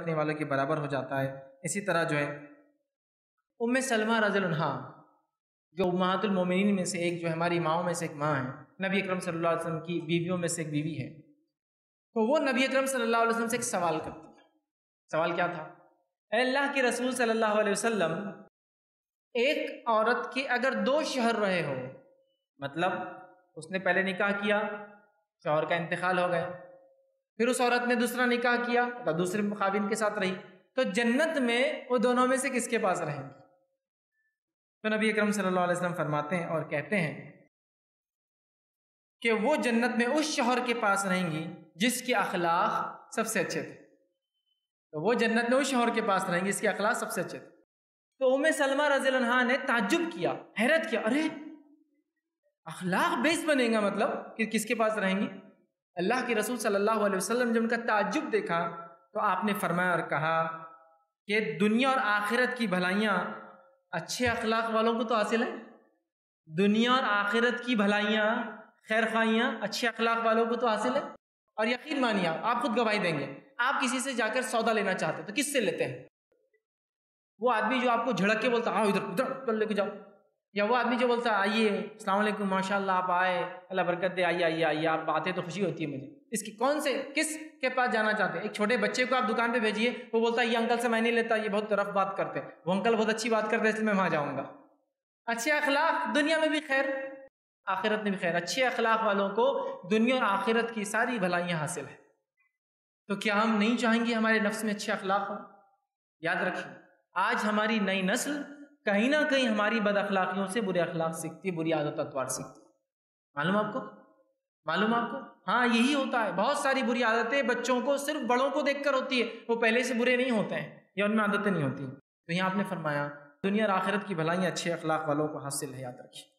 رکھنے والوں کے برابر ہو جاتا ہے۔ اسی طرح جو ہے ام سلمہ رضی اللہ عنہا جو امہات المومنین میں سے ایک، جو ہماری ماؤں میں سے ایک ماں ہے، نبی اکرم صلی اللہ علیہ وسلم کی بیویوں میں سے ایک بیوی ہے، تو وہ نبی اکرم صلی اللہ علیہ وسلم سے ایک سوال کرتی ہے۔ سوال کیا تھا؟ اے اللہ کے رسول صلی اللہ علیہ وسلم، ایک عورت کے اگر 2 شوہر رہے ہو، مطلب اس نے پہلے نکاح کیا، شوہر کا انتقال ہو گیا، پھر اس عورت نے دوسرا نکاح کیا، مطلب دوسرے خاوند کے ساتھ رہی، تو جنت میں وہ دونوں میں سے کس کے پاس رہیں گی؟ تو نبی اکرم صلی اللہ علیہ وسلم فرماتے ہیں اور کہتے ہیں کہ وہ جنت میں اس شوہر کے پاس رہیں گی جس کے اخلاق سب سے اچھے تھے۔ تو وہ جنت میں اس شوہر کے پاس رہیں گی جس کے اخلاق سب سے اچھے تھے۔ تو ام سلمہ رضی اللہ عنہا نے تعجب کیا، حیرت کیا، ارے اخلاق بیس بنے گا، مطلب کہ کس کے پاس رہیں گی؟ اللہ کے رسول صلی اللہ علیہ وسلم جب ان کا تعجب دیکھا تو آپ نے فرمایا اور کہا کہ دنیا اور آخرت کی بھلائیاں اچھے اخلاق والوں کو تو حاصل ہیں۔ دنیا اور آخرت کی بھلائیاں، خیر خواہیاں اچھے اخلاق والوں کو تو حاصل ہے۔ اور یقین مانیے آپ خود گواہی دیں گے، آپ کسی سے جا کر سودا لینا چاہتے تو کس سے لیتے ہیں؟ وہ آدمی جو آپ کو جھڑک کے بولتا آؤ ادھر لے کے جاؤ، یا وہ آدمی جو بولتا آئیے السلام علیکم ماشاء اللہ آپ آئے اللہ برکت دے، آئیے آئیے آئیے، آپ آتے تو خوشی ہوتی ہے مجھے۔ اس کی کس کے پاس جانا چاہتے ہیں؟ ایک چھوٹے بچے کو آپ دکان پہ بھیجیے، وہ بولتا ہے یہ انکل سے میں نہیں لیتا، یہ بہت رف بات کرتے ہیں، وہ انکل بہت اچھی بات کرتے ہیں اس لیے میں وہاں جاؤں گا۔ اچھے اخلاق دنیا میں بھی خیر، آخرت میں بھی خیر۔ اچھے اخلاق والوں کو دنیا اور آخرت کی ساری بھلائیاں حاصل ہیں۔ تو کیا ہم نہیں چاہیں گے ہمارے نفس میں اچھے اخلاق ہوں؟ یاد رکھیں آج ہماری نئی نسل کہیں نہ کہیں ہماری بد اخلاقیوں سے برے اخلاق سیکھتی ہے، بری عادت اطوار سیکھتی ہے۔ معلوم آپ کو؟ ہاں یہی ہوتا ہے، بہت ساری بری عادتیں بچوں کو صرف بڑوں کو دیکھ کر ہوتی ہے، وہ پہلے سے برے نہیں ہوتے ہیں یا ان میں عادتیں نہیں ہوتی۔ تو یہاں آپ نے فرمایا دنیا اور آخرت کی بھلائیاں اچھے اخلاق والوں کو حاصل ہے، یاد رکھیے۔